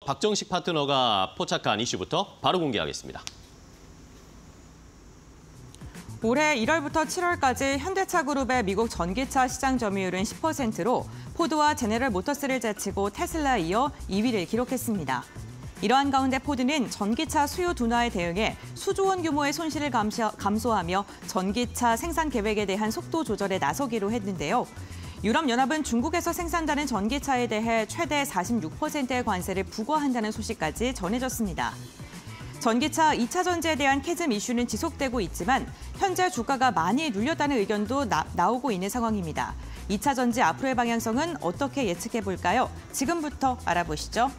박정식 파트너가 포착한 이슈부터 바로 공개하겠습니다. 올해 1월부터 7월까지 현대차 그룹의 미국 전기차 시장 점유율은 10%로 포드와 제네럴 모터스를 제치고 테슬라에 이어 2위를 기록했습니다. 이러한 가운데 포드는 전기차 수요 둔화에 대응해 수조 원 규모의 손실을 감소하며 전기차 생산 계획에 대한 속도 조절에 나서기로 했는데요. 유럽연합은 중국에서 생산되는 전기차에 대해 최대 46%의 관세를 부과한다는 소식까지 전해졌습니다. 전기차 2차 전지에 대한 캐즘 이슈는 지속되고 있지만 현재 주가가 많이 눌렸다는 의견도 나오고 있는 상황입니다. 2차 전지 앞으로의 방향성은 어떻게 예측해 볼까요? 지금부터 알아보시죠.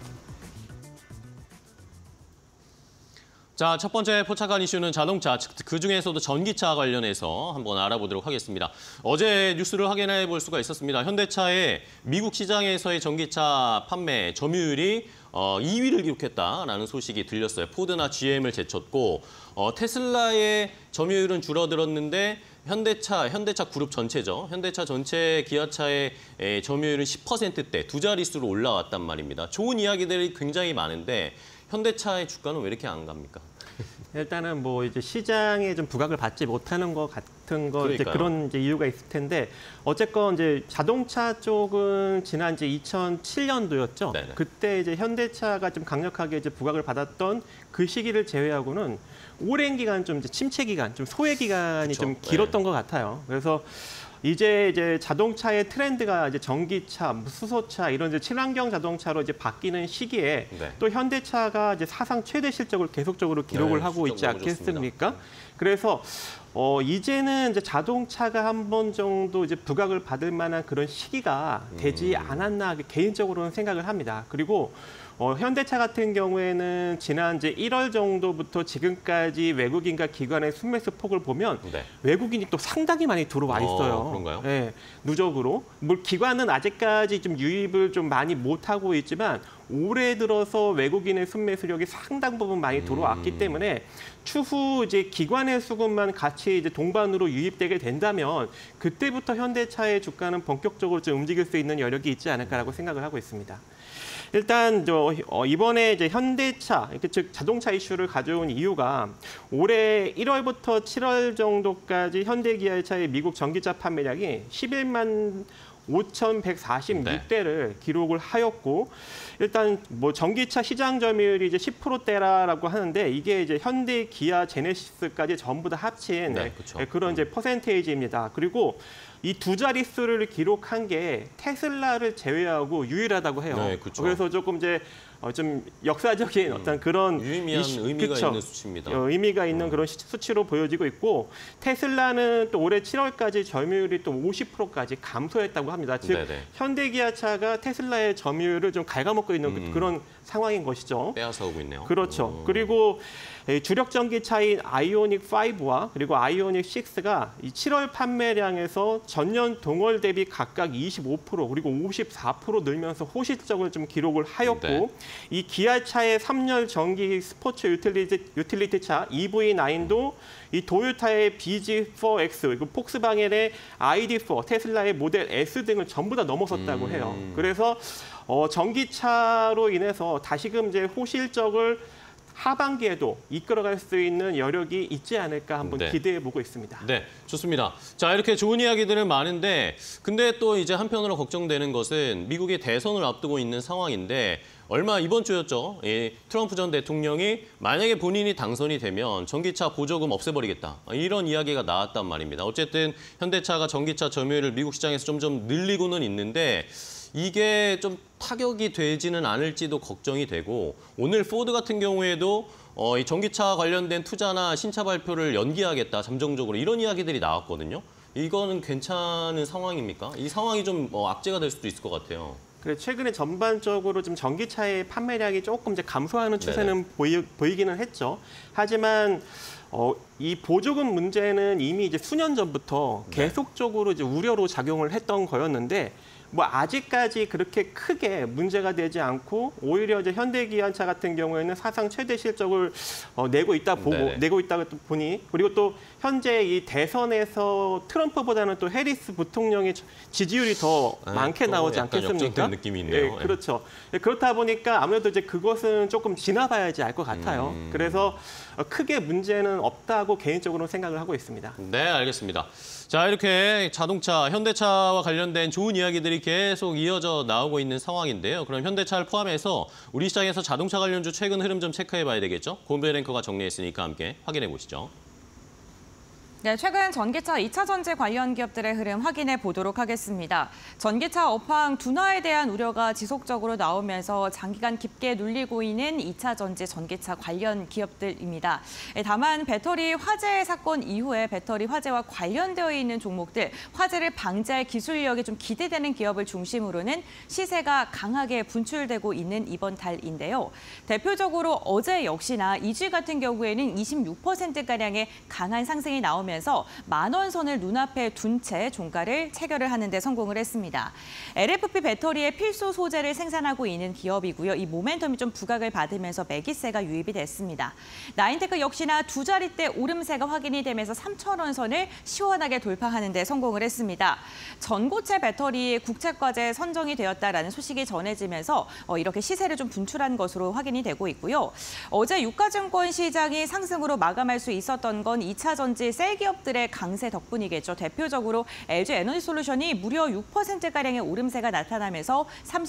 자, 첫 번째 포착한 이슈는 자동차, 그중에서도 전기차 관련해서 한번 알아보도록 하겠습니다. 어제 뉴스를 확인해 볼 수가 있었습니다. 현대차의 미국 시장에서의 전기차 판매 점유율이 2위를 기록했다라는 소식이 들렸어요. 포드나 GM을 제쳤고 테슬라의 점유율은 줄어들었는데 현대차 그룹 전체죠. 현대차 전체 기아차의 점유율은 10%대, 두 자릿수로 올라왔단 말입니다. 좋은 이야기들이 굉장히 많은데 현대차의 주가는 왜 이렇게 안 갑니까? 일단은 뭐 이제 시장에 좀 부각을 받지 못하는 것 같은 거 이제 그런 이제 이유가 있을 텐데 어쨌건 이제 자동차 쪽은 지난 이제 2007년도였죠. 네네. 그때 이제 현대차가 좀 강력하게 이제 부각을 받았던 그 시기를 제외하고는 오랜 기간 좀 이제 침체 기간, 좀 소외 기간이 그쵸? 좀 길었던 것 같아요. 그래서 이제 자동차의 트렌드가 이제 전기차, 수소차 이런 이제 친환경 자동차로 이제 바뀌는 시기에 또 현대차가 이제 사상 최대 실적을 계속적으로 기록을 하고 있지 않겠습니까? 그래서 이제는 이제 자동차가 한 번 정도 이제 부각을 받을 만한 그런 시기가 되지 않았나 개인적으로는 생각을 합니다. 그리고 현대차 같은 경우에는 지난 이제 1월 정도부터 지금까지 외국인과 기관의 순매수 폭을 보면 외국인이 또 상당히 많이 들어와 있어요. 그런가요? 네, 누적으로. 뭐 기관은 아직까지 좀 유입을 좀 많이 못 하고 있지만 올해 들어서 외국인의 순매수력이 상당 부분 많이 들어왔기 때문에 추후 이제 기관의 수급만 같이 이제 동반으로 유입되게 된다면 그때부터 현대차의 주가는 본격적으로 좀 움직일 수 있는 여력이 있지 않을까라고 생각을 하고 있습니다. 일단 이번에 이제 현대차, 즉 자동차 이슈를 가져온 이유가 올해 1월부터 7월 정도까지 현대기아차의 미국 전기차 판매량이 11만 5,146대를 기록을 하였고 일단 뭐 전기차 시장 점유율이 이제 10%대라고 하는데 이게 이제 현대, 기아, 제네시스까지 전부 다 합친 그런 이제 퍼센테이지입니다. 그리고 이 두 자릿수를 기록한 게 테슬라를 제외하고 유일하다고 해요. 네, 그래서 조금 이제 좀 역사적인 어떤 그런 유의미한 의미가 있는 수치입니다. 의미가 있는 그런 수치로 보여지고 있고 테슬라는 또 올해 7월까지 점유율이 또 50%까지 감소했다고 합니다. 즉 현대기아차가 테슬라의 점유율을 좀 갉아먹고 있는 그런 상황인 것이죠. 빼앗아오고 있네요. 그렇죠. 그리고 주력 전기차인 아이오닉 5와 그리고 아이오닉 6가 이 7월 판매량에서 전년 동월 대비 각각 25% 그리고 54% 늘면서 호실적을 좀 기록을 하였고 이 기아차의 3열 전기 스포츠 유틸리티차 EV9도 이 도요타의 BZ4X, 그리고 폭스바겐의 ID4, 테슬라의 모델 S 등을 전부 다 넘어섰다고 해요. 그래서 전기차로 인해서 다시금 이제 호실적을 하반기에도 이끌어갈 수 있는 여력이 있지 않을까 한번 기대해보고 있습니다. 네, 좋습니다. 자, 이렇게 좋은 이야기들은 많은데 근데 또 이제 한편으로 걱정되는 것은 미국의 대선을 앞두고 있는 상황인데 이번 주였죠. 트럼프 전 대통령이 만약에 본인이 당선이 되면 전기차 보조금 없애버리겠다. 이런 이야기가 나왔단 말입니다. 어쨌든 현대차가 전기차 점유율을 미국 시장에서 점점 늘리고는 있는데 이게 좀 타격이 되지는 않을지도 걱정이 되고 오늘 포드 같은 경우에도 이 전기차 관련된 투자나 신차 발표를 연기하겠다, 잠정적으로 이런 이야기들이 나왔거든요. 이거는 괜찮은 상황입니까? 이 상황이 좀 악재가 될 수도 있을 것 같아요. 그래 최근에 전반적으로 좀 전기차의 판매량이 조금 이제 감소하는 추세는 보이기는 했죠. 하지만 이 보조금 문제는 이미 이제 수년 전부터 계속적으로 이제 우려로 작용을 했던 거였는데 뭐 아직까지 그렇게 크게 문제가 되지 않고 오히려 이제 현대기아차 같은 경우에는 사상 최대 실적을 내고 있다 보니 그리고 또 현재 이 대선에서 트럼프보다는 또 해리스 부통령의 지지율이 더 많게 나오지 않겠습니까? 역전된 느낌이 있네요. 예, 그렇죠. 그렇다 보니까 아무래도 이제 그것은 조금 지나봐야지 알 것 같아요. 그래서 크게 문제는 없다고 개인적으로 생각을 하고 있습니다. 네, 알겠습니다. 자, 이렇게 자동차, 현대차와 관련된 좋은 이야기들이 계속 이어져 나오고 있는 상황인데요. 그럼 현대차를 포함해서 우리 시장에서 자동차 관련주 최근 흐름 좀 체크해봐야 되겠죠? 고은별 앵커가 정리했으니까 함께 확인해 보시죠. 네, 최근 전기차 2차 전지 관련 기업들의 흐름 확인해 보도록 하겠습니다. 전기차 업황 둔화에 대한 우려가 지속적으로 나오면서 장기간 깊게 눌리고 있는 2차 전지 전기차 관련 기업들입니다. 다만 배터리 화재 사건 이후에 배터리 화재와 관련되어 있는 종목들, 화재를 방지할 기술력이 좀 기대되는 기업을 중심으로는 시세가 강하게 분출되고 있는 이번 달인데요. 대표적으로 어제 역시나 EG 같은 경우에는 26%가량의 강한 상승이 나오면서 10,000원 선을 눈앞에 둔 채 종가를 체결을 하는 데 성공을 했습니다. LFP 배터리의 필수 소재를 생산하고 있는 기업이고요. 이 모멘텀이 좀 부각을 받으면서 매기세가 유입이 됐습니다. 나인테크 역시나 두 자릿대 오름세가 확인이 되면서 3,000원 선을 시원하게 돌파하는 데 성공을 했습니다. 전고체 배터리 국책과제 선정이 되었다라는 소식이 전해지면서 이렇게 시세를 좀 분출한 것으로 확인이 되고 있고요. 어제 유가증권 시장이 상승으로 마감할 수 있었던 건 2차 전지 셀 기업들의 강세 덕분이겠죠. 대표적으로 LG 에너지솔루션이 무려 6%가량의 오름세가 나타나면서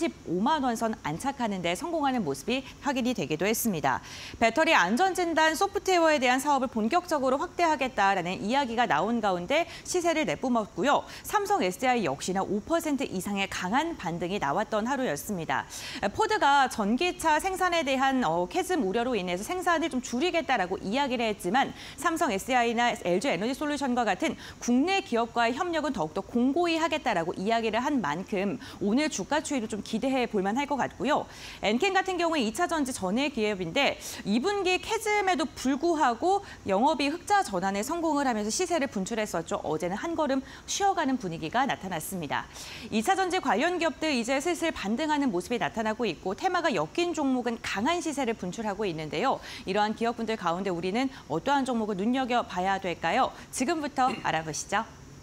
35만 원 선 안착하는 데 성공하는 모습이 확인이 되기도 했습니다. 배터리 안전진단 소프트웨어에 대한 사업을 본격적으로 확대하겠다라는 이야기가 나온 가운데 시세를 내뿜었고요. 삼성 SDI 역시나 5% 이상의 강한 반등이 나왔던 하루였습니다. 포드가 전기차 생산에 대한 캐즘 우려로 인해서 생산을 좀 줄이겠다라고 이야기를 했지만 삼성 SDI나 LG 에너지솔루션과 같은 국내 기업과의 협력은 더욱더 공고히 하겠다라고 이야기를 한 만큼 오늘 주가 추이도 좀 기대해 볼 만할 것 같고요. 엔캔 같은 경우에 2차 전지 전해 기업인데 2분기 캐즘에도 불구하고 영업이 흑자 전환에 성공을 하면서 시세를 분출했었죠. 어제는 한 걸음 쉬어가는 분위기가 나타났습니다. 2차 전지 관련 기업들 이제 슬슬 반등하는 모습이 나타나고 있고 테마가 엮인 종목은 강한 시세를 분출하고 있는데요. 이러한 기업분들 가운데 우리는 어떠한 종목을 눈여겨봐야 될까요? 지금부터 알아보시죠.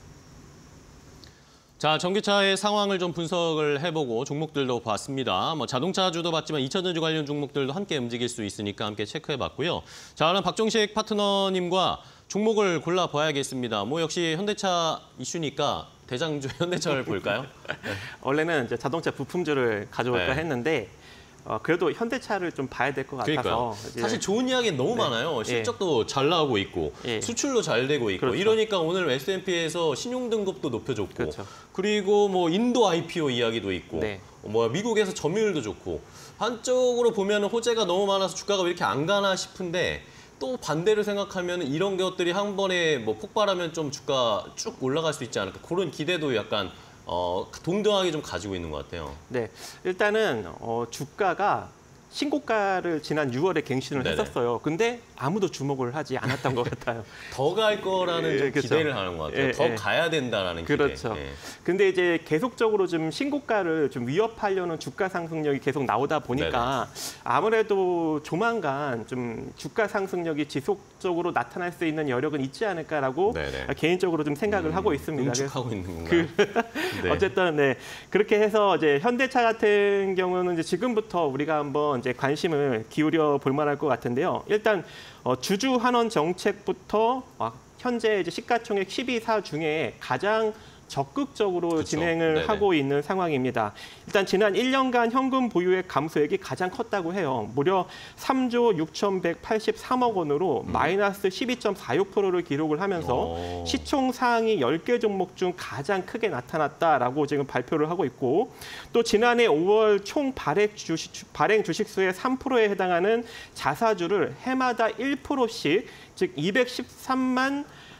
자, 전기차의 상황을 좀 분석을 해보고 종목들도 봤습니다. 자동차주도 봤지만 2차 전지 관련 종목들도 함께 움직일 수 있으니까 함께 체크해봤고요. 자, 그럼 박종식 파트너님과 종목을 골라봐야겠습니다. 역시 현대차 이슈니까 대장주 현대차를 볼까요? 네. 원래는 이제 자동차 부품주를 가져올까 했는데 그래도 현대차를 좀 봐야 될 것 같아서. 사실 좋은 이야기는 너무 많아요. 실적도 잘 나오고 있고 수출도 잘 되고 있고 이러니까 오늘 S&P에서 신용등급도 높여줬고 그리고 인도 IPO 이야기도 있고 미국에서 점유율도 좋고 한쪽으로 보면 호재가 너무 많아서 주가가 왜 이렇게 안 가나 싶은데 또 반대로 생각하면 이런 것들이 한 번에 폭발하면 좀 주가 쭉 올라갈 수 있지 않을까 그런 기대도 약간 동등하게 좀 가지고 있는 것 같아요. 네, 일단은 주가가 신고가를 지난 6월에 갱신을 했었어요. 근데 아무도 주목을 하지 않았던 것 같아요. 더 갈 거라는 좀 기대를 하는 것 같아요. 더 가야 된다라는 기대. 그렇죠. 근데 이제 계속적으로 좀 신고가를 좀 위협하려는 주가 상승력이 계속 나오다 보니까 아무래도 조만간 좀 주가 상승력이 지속적으로 나타날 수 있는 여력은 있지 않을까라고 개인적으로 좀 생각을 하고 있습니다. 응축하고 있는 건가요? 어쨌든 그렇게 해서 이제 현대차 같은 경우는 이제 지금부터 우리가 한번 이제 관심을 기울여 볼 만할 것 같은데요. 일단 주주 환원 정책부터 현재 이제 시가총액 12사 중에 가장 적극적으로 진행을 하고 있는 상황입니다. 일단 지난 1년간 현금 보유액 감소액이 가장 컸다고 해요. 무려 3조 6,183억 원으로 마이너스 12.46%를 기록을 하면서 시총 상위 10개 종목 중 가장 크게 나타났다라고 지금 발표를 하고 있고 또 지난해 5월 총 발행 주식수의 3%에 해당하는 자사주를 해마다 1%씩 즉 213만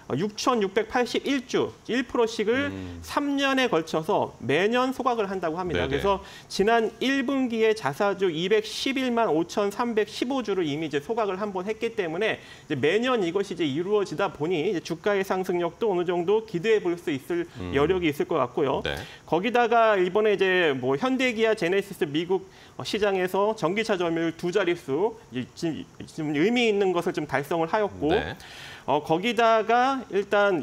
6,681주, 1%씩을 3년에 걸쳐서 매년 소각을 한다고 합니다. 네네. 그래서 지난 1분기에 자사주 211만 5,315주를 이미 이제 소각을 한번 했기 때문에 이제 매년 이것이 이제 이루어지다 보니 이제 주가의 상승력도 어느 정도 기대해 볼 수 있을 여력이 있을 것 같고요. 네. 거기다가 이번에 이제 뭐 현대기아, 제네시스 미국 시장에서 전기차 점유율 2자릿수 지금 의미 있는 것을 좀 달성을 하였고. 네. 거기다가 일단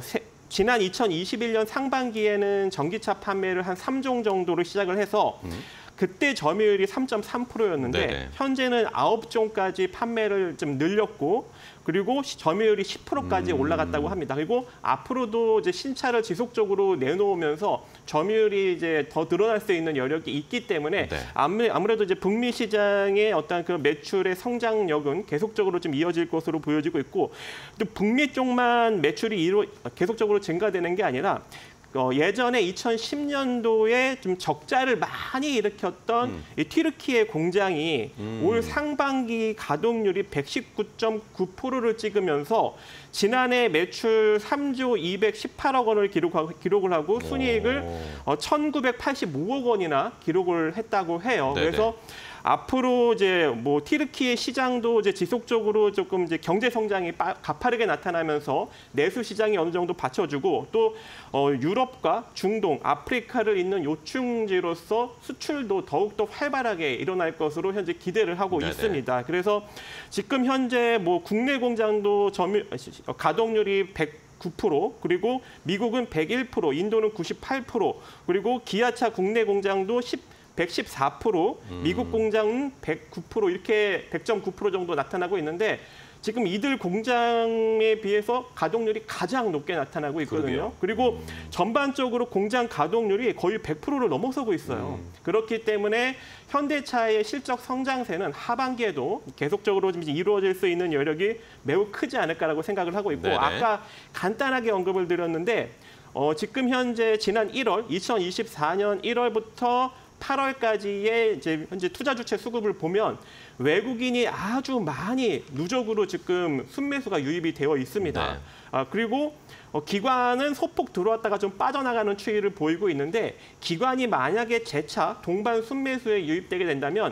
지난 2021년 상반기에는 전기차 판매를 한 3종 정도로 시작을 해서 그때 점유율이 3.3%였는데 네네. 현재는 9종까지 판매를 좀 늘렸고 그리고 점유율이 10%까지 올라갔다고 합니다. 그리고 앞으로도 이제 신차를 지속적으로 내놓으면서 점유율이 이제 더 늘어날 수 있는 여력이 있기 때문에 네. 아무래도 이제 북미 시장의 어떤 그 매출의 성장력은 계속적으로 좀 이어질 것으로 보여지고 있고 또 북미 쪽만 매출이 계속적으로 증가되는 게 아니라 예전에 2010년도에 좀 적자를 많이 일으켰던 이 튀르키예 공장이 올 상반기 가동률이 119.9%를 찍으면서 지난해 매출 3조 218억 원을 기록을 하고 순이익을 1,985억 원이나 기록을 했다고 해요. 네네. 그래서 앞으로 이제 뭐 튀르키예 시장도 이제 지속적으로 조금 이제 경제 성장이 가파르게 나타나면서 내수 시장이 어느 정도 받쳐주고 또 유럽과 중동, 아프리카를 잇는 요충지로서 수출도 더욱더 활발하게 일어날 것으로 현재 기대를 하고 네네. 있습니다. 그래서 지금 현재 뭐 국내 공장도 가동률이 9% 그리고 미국은 101%, 인도는 98%, 그리고 기아차 국내 공장도 114%, 미국 공장은 109% 이렇게 100.9% 정도 나타나고 있는데 지금 이들 공장에 비해서 가동률이 가장 높게 나타나고 있거든요. 그러게요. 그리고 전반적으로 공장 가동률이 거의 100%를 넘어서고 있어요. 그렇기 때문에 현대차의 실적 성장세는 하반기에도 계속적으로 좀 이루어질 수 있는 여력이 매우 크지 않을까라고 생각을 하고 있고 네네. 아까 간단하게 언급을 드렸는데 지금 현재 지난 1월, 2024년 1월부터 8월까지의 이제 현재 투자 주체 수급을 보면 외국인이 아주 많이 누적으로 지금 순매수가 유입이 되어 있습니다. 네. 그리고 기관은 소폭 들어왔다가 좀 빠져나가는 추이를 보이고 있는데 기관이 만약에 재차 동반 순매수에 유입되게 된다면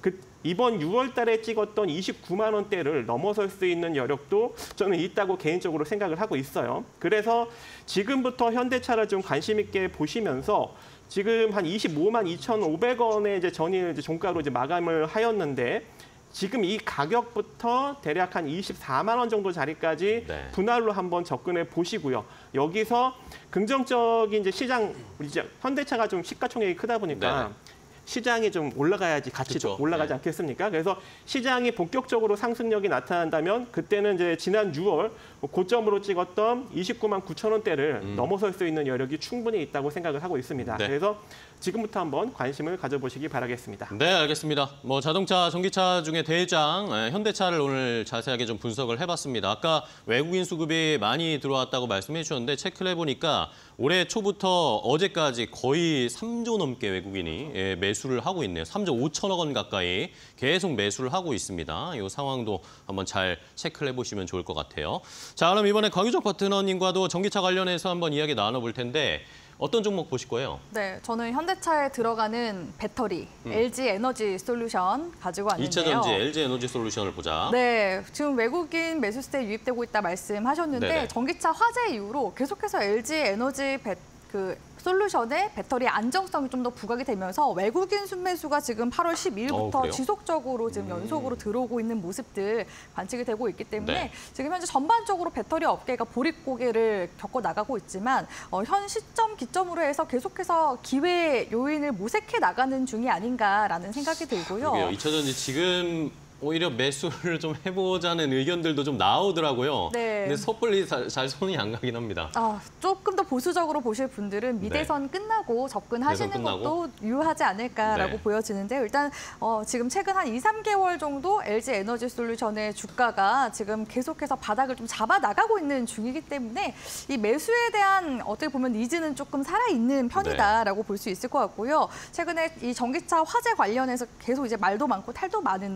이번 6월 달에 찍었던 29만 원대를 넘어설 수 있는 여력도 저는 있다고 개인적으로 생각을 하고 있어요. 그래서 지금부터 현대차를 좀 관심 있게 보시면서 지금 한 25만 2,500원의 이제 전일 이제 종가로 이제 마감을 하였는데 지금 이 가격부터 대략 한 24만 원 정도 자리까지 네. 분할로 한번 접근해 보시고요. 여기서 긍정적인 이제 시장 이제 현대차가 좀 시가총액이 크다 보니까 네. 시장이 좀 올라가야지 같이 그쵸. 올라가지 네. 않겠습니까? 그래서 시장이 본격적으로 상승력이 나타난다면 그때는 이제 지난 6월 고점으로 찍었던 29만 9천 원대를 넘어설 수 있는 여력이 충분히 있다고 생각을 하고 있습니다. 네. 그래서 지금부터 한번 관심을 가져보시기 바라겠습니다. 네, 알겠습니다. 뭐 자동차, 전기차 중에 대장 현대차를 오늘 자세하게 좀 분석을 해봤습니다. 아까 외국인 수급이 많이 들어왔다고 말씀해 주셨는데 체크를 해보니까 올해 초부터 어제까지 거의 3조 넘게 외국인이 매수를 하고 있네요. 3조 5천억 원 가까이 계속 매수를 하고 있습니다. 이 상황도 한번 잘 체크를 해보시면 좋을 것 같아요. 자, 그럼 이번에 강유정 파트너님과도 전기차 관련해서 한번 이야기 나눠볼 텐데 어떤 종목 보실 거예요? 네, 저는 현대차에 들어가는 배터리, LG 에너지 솔루션 가지고 왔는데요. 2차 전지 LG 에너지 솔루션을 보자. 네, 지금 외국인 매수세 유입되고 있다 말씀하셨는데 네네. 전기차 화재 이후로 계속해서 LG 에너지 솔루션의 배터리 안정성이 좀 더 부각이 되면서 외국인 순매수가 지금 8월 12일부터 그래요? 지속적으로 지금 연속으로 들어오고 있는 모습들 관측이 되고 있기 때문에 네. 지금 현재 전반적으로 배터리 업계가 보릿고개를 겪어 나가고 있지만 현 시점 기점으로 해서 계속해서 기회 요인을 모색해 나가는 중이 아닌가라는 생각이 들고요. 그러게요. 2차 전지 지금 오히려 매수를 좀 해보자는 의견들도 좀 나오더라고요. 네. 근데 섣불리 잘 손이 안 가긴 합니다. 조금 더 보수적으로 보실 분들은 미대선 끝나고 접근하시는 미대선 끝나고? 것도 유효하지 않을까라고 네. 보여지는데요. 일단 지금 최근 한 2, 3개월 정도 LG 에너지 솔루션의 주가가 지금 계속해서 바닥을 좀 잡아 나가고 있는 중이기 때문에 이 매수에 대한 어떻게 보면 니즈는 조금 살아있는 편이다라고 볼 수 있을 것 같고요. 최근에 이 전기차 화재 관련해서 계속 이제 말도 많고 탈도 많은데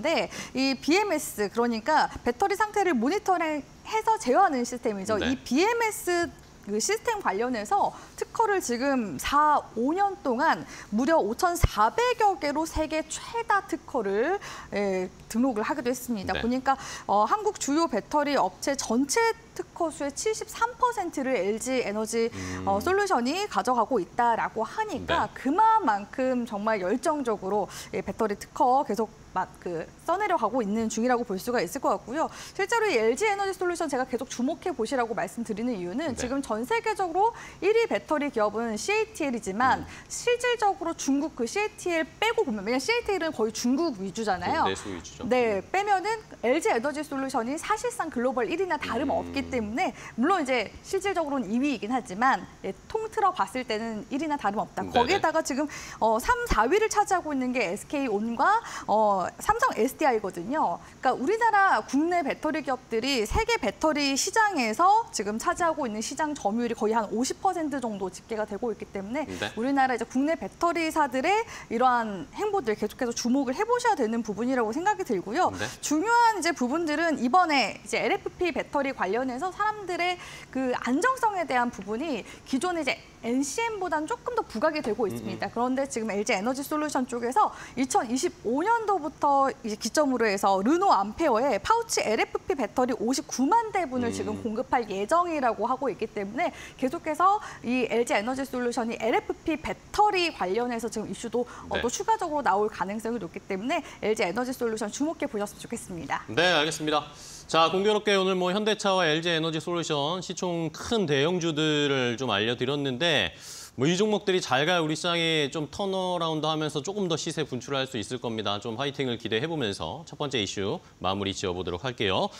이 BMS, 그러니까 배터리 상태를 모니터링해서 제어하는 시스템이죠. 네. 이 BMS 그 시스템 관련해서 특허를 지금 5년 동안 무려 5,400여 개로 세계 최다 특허를 등록을 하기도 했습니다. 네. 보니까 한국 주요 배터리 업체 전체 특허 수의 73%를 LG 에너지 솔루션이 가져가고 있다라고 하니까 네. 그만큼 정말 열정적으로 배터리 특허 계속 써내려가고 있는 중이라고 볼 수가 있을 것 같고요. 실제로 이 LG 에너지 솔루션 제가 계속 주목해 보시라고 말씀드리는 이유는 네. 지금 전 세계적으로 1위 배터리 기업은 CATL이지만 실질적으로 중국 그 CATL 빼고 보면, 왜냐면 CATL은 거의 중국 위주잖아요. 내수 위주죠. 네, 빼면은 LG 에너지 솔루션이 사실상 글로벌 1위나 다름없기 때문에 물론 이제 실질적으로는 2위이긴 하지만 통틀어 봤을 때는 1위나 다름없다. 네네. 거기에다가 지금 3, 4위를 차지하고 있는 게 SK온과 삼성 SDI거든요. 그러니까 우리나라 국내 배터리 기업들이 세계 배터리 시장에서 지금 차지하고 있는 시장 점유율이 거의 한 50% 정도 집계가 되고 있기 때문에 네. 우리나라 이제 국내 배터리사들의 이러한 행보들 계속해서 주목을 해보셔야 되는 부분이라고 생각이 들고요. 네. 중요한 이제 부분들은 이번에 이제 LFP 배터리 관련해서 사람들의 그 안정성에 대한 부분이 기존에 이제 NCM보다는 조금 더 부각이 되고 있습니다. 그런데 지금 LG 에너지 솔루션 쪽에서 2025년도부터 이제 기점으로 해서 르노 암페어에 파우치 LFP 배터리 59만 대분을 지금 공급할 예정이라고 하고 있기 때문에 계속해서 이 LG 에너지 솔루션이 LFP 배터리 관련해서 지금 이슈도 네. 또 추가적으로 나올 가능성이 높기 때문에 LG 에너지 솔루션 주목해 보셨으면 좋겠습니다. 네, 알겠습니다. 자, 공교롭게 오늘 뭐 현대차와 LG 에너지 솔루션 시총 큰 대형주들을 좀 알려드렸는데 뭐 이 종목들이 잘 가야 우리 시장이 좀 턴어라운드 하면서 조금 더 시세 분출할 수 있을 겁니다. 좀 화이팅을 기대해보면서 첫 번째 이슈 마무리 지어보도록 할게요.